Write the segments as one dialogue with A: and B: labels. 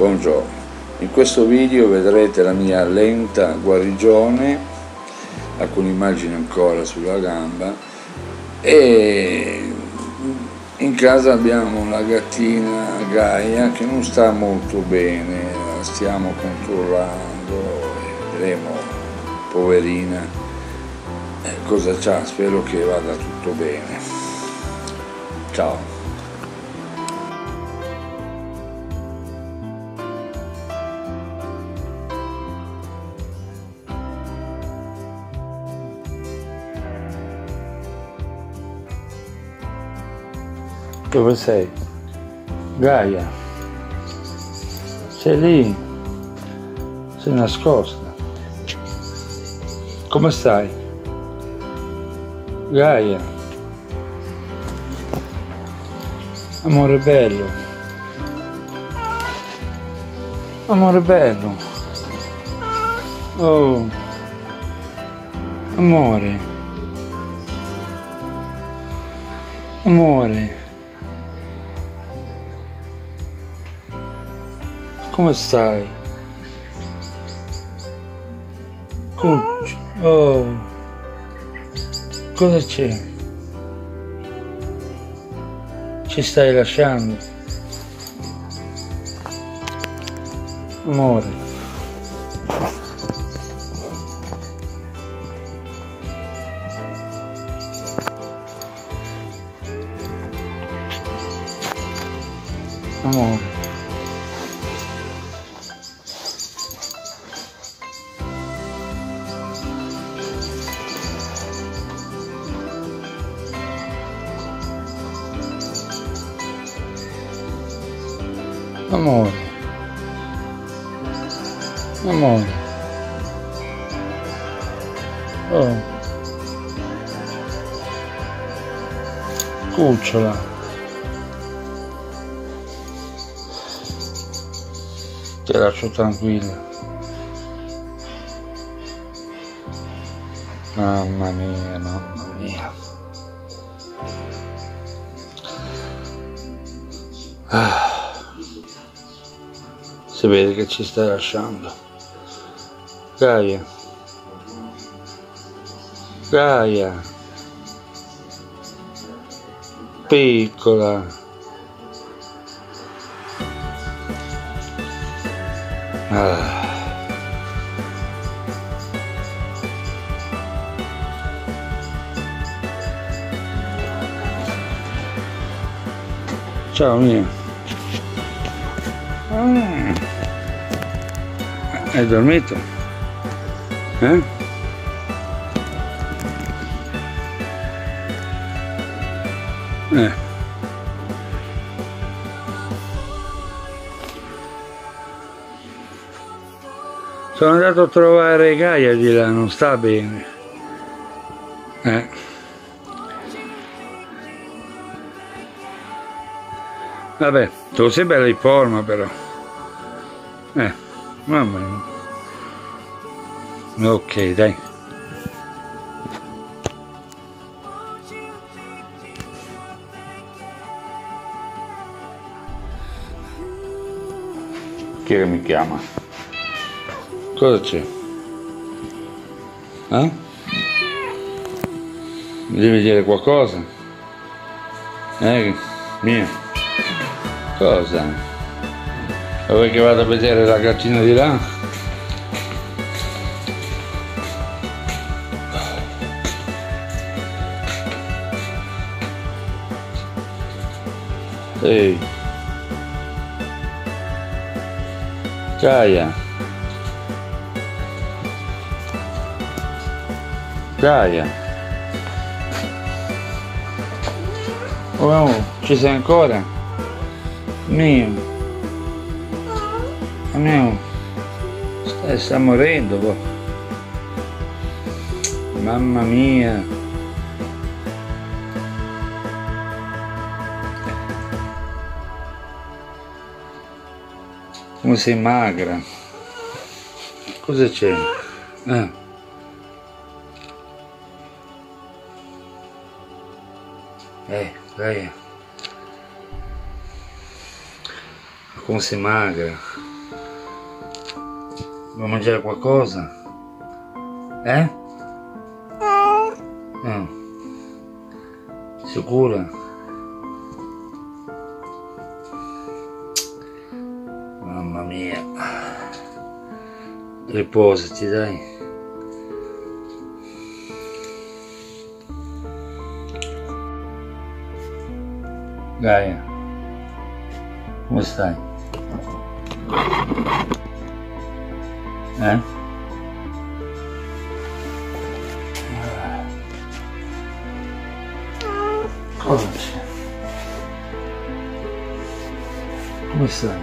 A: Buongiorno, in questo video vedrete la mia lenta guarigione, alcune immagini ancora sulla gamba, e in casa abbiamo una gattina Gaia che non sta molto bene, la stiamo controllando e vedremo, poverina, cosa c'ha, spero che vada tutto bene. Ciao. Dove sei? Gaia? Sei lì? Sei nascosta? Come stai? Gaia? Amore bello? Amore bello? Oh! Amore? Amore? Come stai? Cuccio. Oh. Cosa c'è? Ci stai lasciando? Amore. Amore. Amore, amore, oh, cucciola, ti lascio tranquilla, mamma mia, mamma mia. Si vede che ci stai lasciando. Gaia. Gaia. Piccola. Ciao mia. Hai dormito? Eh? Sono andato a trovare Gaia di là, non sta bene. Vabbè, tu sei bella in forma però. Mamma mia. Ok, dai. Chi è che mi chiama? Cosa c'è? Mi devi dire qualcosa? Mia. Cosa? Vuoi che vada a vedere la gattina di là? Ehi. Gaia. Gaia. Oh, ci sei ancora? Mio. Mio. Sta morendo. Oh. Mamma mia. Come sei magra. Cosa c'è? Dai. Come sei magra. Vuoi mangiare qualcosa? No. Sicura? Mamma mia. Riposati, dai. Gaia, come stai? Cosa c'è? Come stai?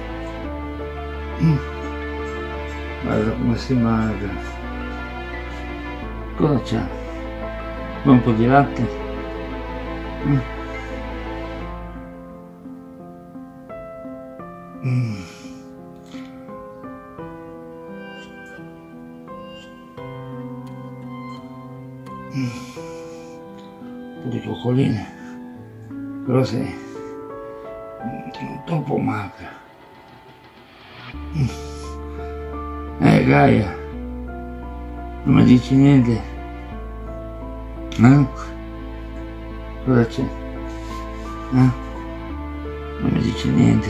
A: Guarda come si magra. Cosa c'è? Vuoi un po' di latte? Un po' di coccoline, però sei troppo magra. Gaia, non mi dici niente? Cosa c'è? Non mi dici niente?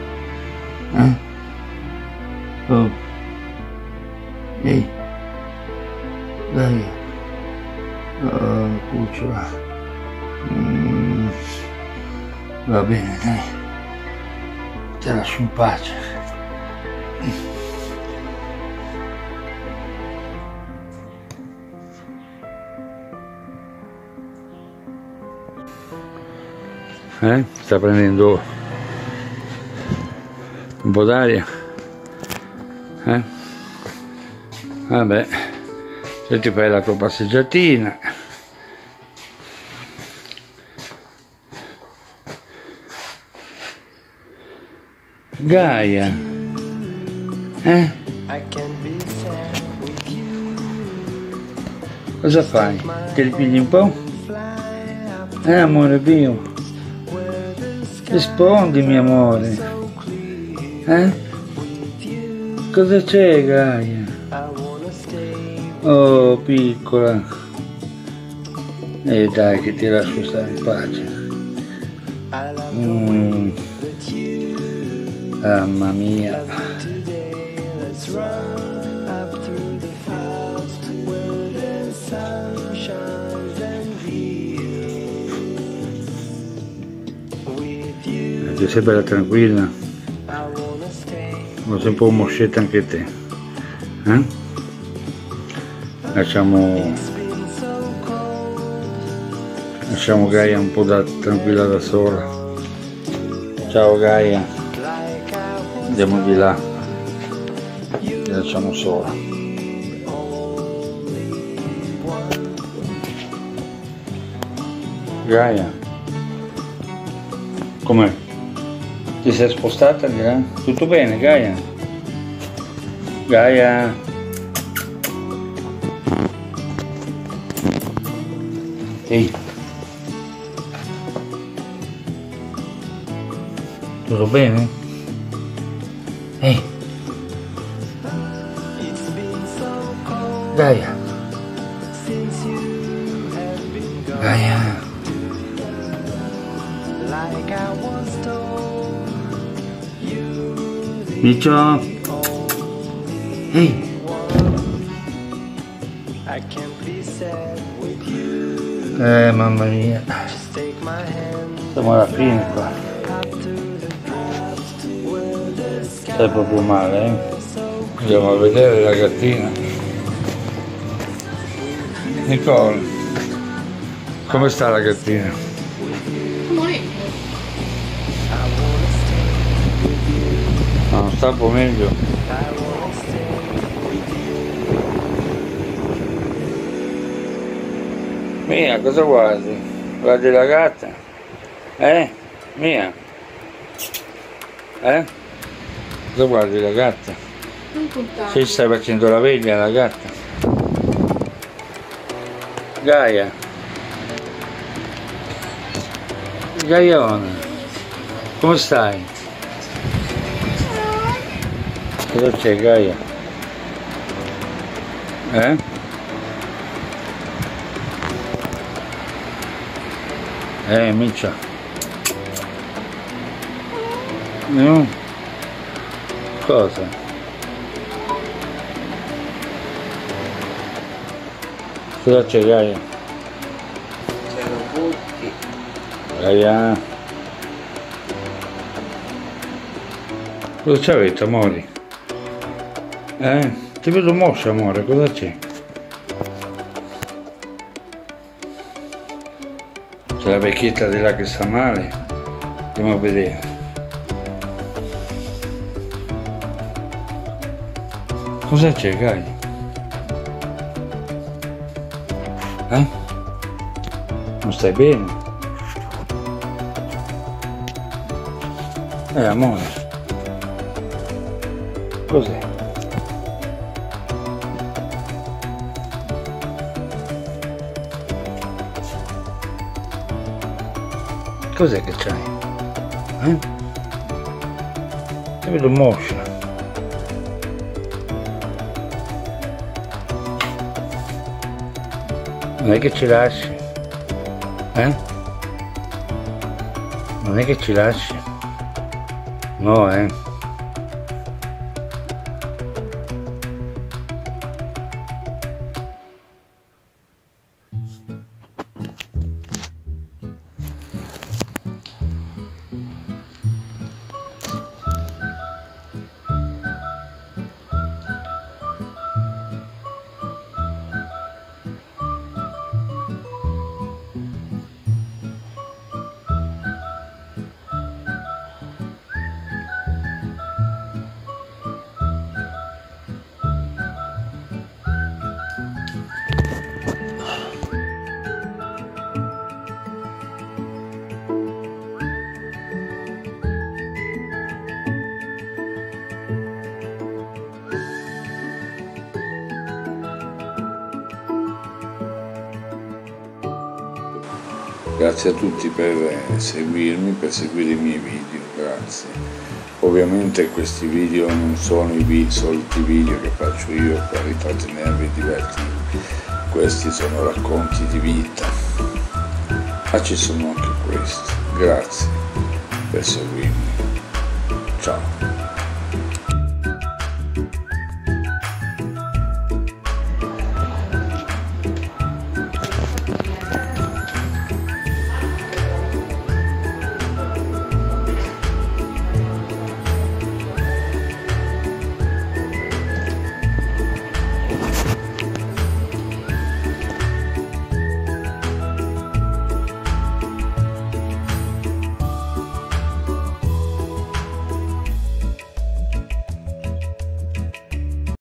A: Oh, ehi, Gaia, oh, cucciola, va bene, dai, ti lascio in pace. Sta prendendo un po' d'aria. Vabbè, se ti fai la tua passeggiatina. Gaia, cosa fai? Ti ripigli un po'? Amore mio, rispondimi amore, cosa c'è Gaia? Oh piccola, e dai che ti lascio stare in pace. Mamma mia. Ti sei bella tranquilla? Ma sei un po' moscetta anche te? Lasciamo Gaia un po' tranquilla da sola. Ciao Gaia, andiamo di là, ti lasciamo sola. Gaia, com'è? Ti sei spostata di là? Tutto bene Gaia? Gaia? Ehi, tutto bene? Ehi, Gaia, Gaia, Miccio, ehi, mamma mia, siamo alla fine qua. Stai proprio male, Andiamo a vedere la gattina. Nicole, come sta la gattina? No, sta un po' meglio. Mia, cosa guardi? Guardi la gatta? Mia? Cosa guardi la gatta? Se stai facendo la veglia alla gatta? Gaia? Gaiona? Come stai? Cosa c'è Gaia? Miccia. No. Cosa? Cosa c'è, Gaia?
B: C'erano tutti.
A: Gaia. Cosa c'avete, amore? Ti vedo mossa, amore, cosa c'è? C'è la vecchietta di là che sta male? Andiamo a vedere. Cosa c'è, Gaia? Non stai bene? Amore. Cos'è? Cos'è che c'hai? Ti vedo moscia. Non è che ci lasci? Non è che ci lasci? No, Grazie a tutti per seguirmi, per seguire i miei video, grazie. Ovviamente questi video non sono i soliti video che faccio io per intrattenervi e divertirvi, questi sono racconti di vita, ma ci sono anche questi. Grazie per seguirmi, ciao.